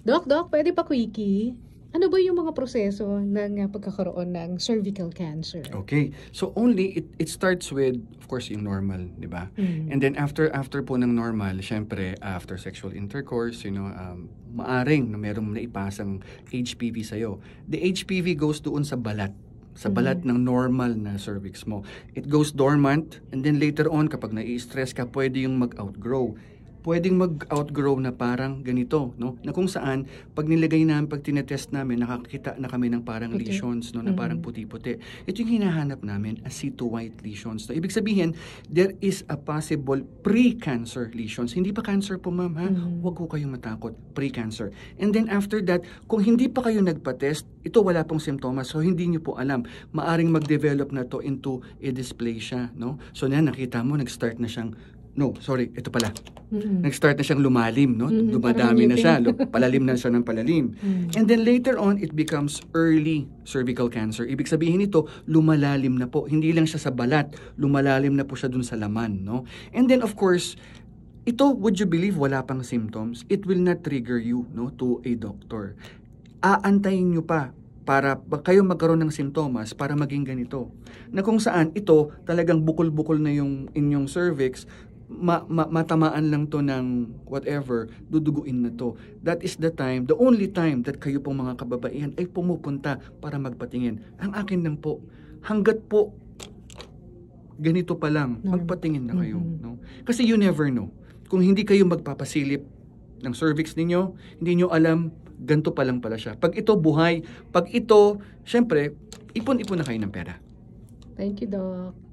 Doc, pwede pa quickie? Ano ba yung mga proseso ng pagkakaroon ng cervical cancer? Okay. So only it starts with, of course, yung normal, di ba? Mm. And then after po ng normal, syempre after sexual intercourse, maaring na merong naipasang HPV sa'yo. The HPV goes doon sa balat ng normal na cervix mo. It goes dormant, and then later on, kapag nai-stress ka, pwede yung mag-outgrow. Pwedeng mag-outgrow na parang ganito, no? Na kung saan, pag tinetest namin, nakakita na kami ng parang Puti. lesions, no? Na parang puti-puti. Ito yung hinahanap namin, as C2-white lesions. So, ibig sabihin, there is a possible pre-cancer lesions. Hindi pa cancer po, ma'am, ha? Huwag ko kayong matakot. Pre-cancer. And then after that, kung hindi pa kayo nagpa-test, ito wala pong simptomas, so hindi nyo po alam. Maaring mag-develop na to into a dysplasia, no? So, nakita mo, nag-start na siyang ito pala. Nag-start na siyang lumalim, no? Dumadami na siya, palalim na siya ng palalim. And then later on, it becomes early cervical cancer. Ibig sabihin nito, lumalalim na po. Hindi lang siya sa balat, lumalalim na po siya dun sa laman, no? And then of course, ito, would you believe wala pang symptoms? It will not trigger you, no, to a doctor. Aantayin nyo pa para kayo magkaroon ng simptomas para maging ganito. Na kung saan ito talagang bukol-bukol na yung inyong cervix, matamaan lang to ng whatever, duduguin na to. That is the only time that kayo pong mga kababaihan ay pumupunta para magpatingin. Ang akin lang po, hanggat po ganito pa lang, magpatingin na kayo. No? Kasi you never know. Kung hindi kayo magpapasilip ng cervix ninyo, hindi nyo alam, ganito pa lang pala siya. Pag ito buhay, pag ito, syempre, ipon-ipon na kayo ng pera. Thank you, Doc.